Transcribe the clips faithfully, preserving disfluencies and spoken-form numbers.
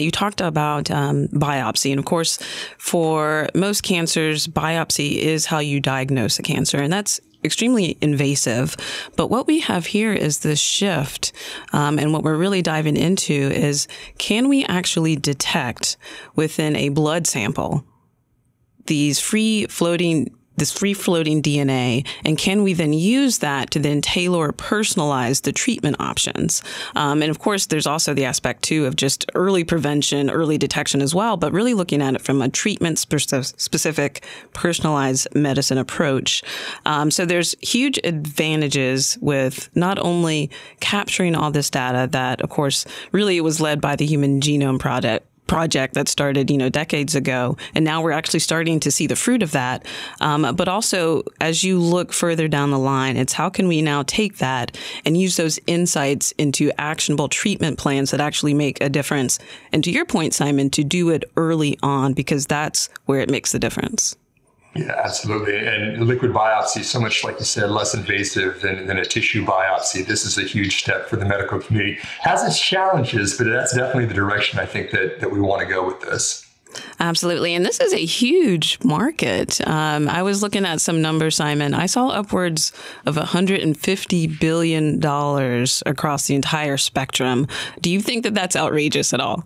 You talked about um, biopsy. And of course, for most cancers, biopsy is how you diagnose a cancer. And that's extremely invasive. But what we have here is this shift. Um, and what we're really diving into is, can we actually detect within a blood sample these free floating this free-floating D N A, and can we then use that to then tailor or personalize the treatment options? Um, and of course, there's also the aspect, too, of just early prevention, early detection as well, but really looking at it from a treatment-specific, personalized medicine approach. Um, so there's huge advantages with not only capturing all this data that, of course, really was led by the Human Genome Project, project that started, you know, decades ago. And now we're actually starting to see the fruit of that. Um, but also, as you look further down the line, it's how can we now take that and use those insights into actionable treatment plans that actually make a difference? And to your point, Simon, to do it early on, because that's where it makes the difference. Yeah, absolutely. And liquid biopsy, so much, like you said, less invasive than, than a tissue biopsy. This is a huge step for the medical community. Has its challenges, but that's definitely the direction I think that, that we want to go with this. Absolutely. And this is a huge market. Um, I was looking at some numbers, Simon. I saw upwards of one hundred fifty billion dollars across the entire spectrum. Do you think that that's outrageous at all?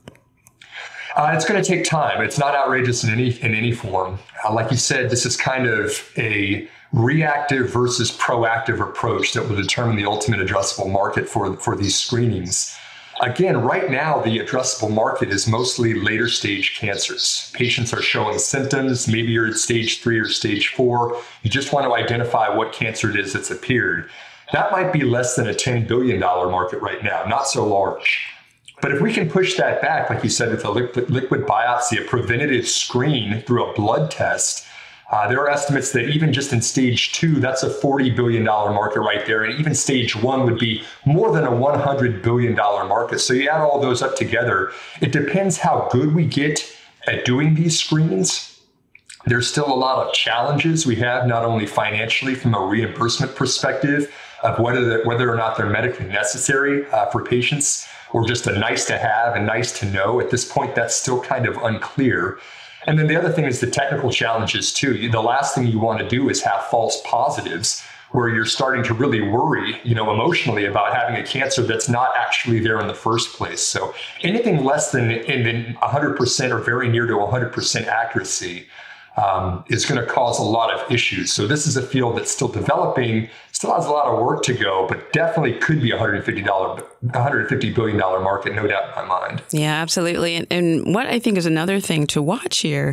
Uh, it's going to take time. It's not outrageous in any in any form. Uh, like you said, this is kind of a reactive versus proactive approach that will determine the ultimate addressable market for, for these screenings. Again, right now, the addressable market is mostly later stage cancers. Patients are showing symptoms. Maybe you're at stage three or stage four. You just want to identify what cancer it is that's appeared. That might be less than a ten billion dollars market right now, not so large. But if we can push that back, like you said, with a liquid, liquid biopsy, a preventative screen through a blood test, uh, there are estimates that even just in stage two, that's a forty billion dollars market right there. And even stage one would be more than a one hundred billion dollars market. So you add all those up together, it depends how good we get at doing these screens. There's still a lot of challenges we have, not only financially from a reimbursement perspective of whether, whether or not they're medically necessary uh, for patients, or just a nice to have and nice to know. At this point, that's still kind of unclear. And then the other thing is the technical challenges too. The last thing you want to do is have false positives where you're starting to really worry, you know, emotionally about having a cancer that's not actually there in the first place. So anything less than in one hundred percent or very near to one hundred percent accuracy um, is going to cause a lot of issues. So this is a field that's still developing, still has a lot of work to go, but definitely could be a one hundred fifty billion dollars market, no doubt in my mind. Yeah, absolutely. And, and what I think is another thing to watch here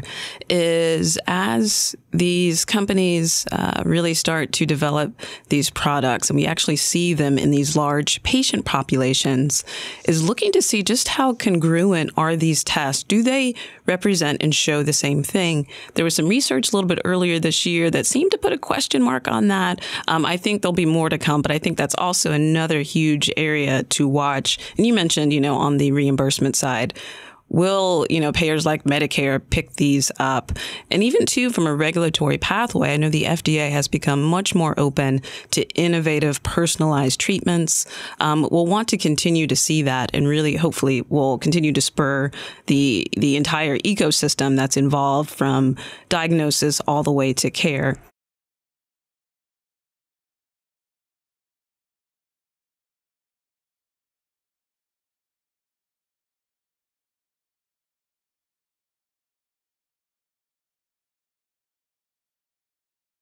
is as these companies uh, really start to develop these products and we actually see them in these large patient populations, is looking to see just how congruent are these tests. Do they represent and show the same thing? There was some research a little bit earlier this year that seemed to put a question mark on that. Um, I think there'll be more to come, but I think that's also another huge area to watch. And you mentioned, you know, on the reimbursement side, will, you know, payers like Medicare pick these up? And even too, from a regulatory pathway, I know the F D A has become much more open to innovative, personalized treatments. Um, we'll want to continue to see that, and really, hopefully, will continue to spur the the entire ecosystem that's involved from diagnosis all the way to care.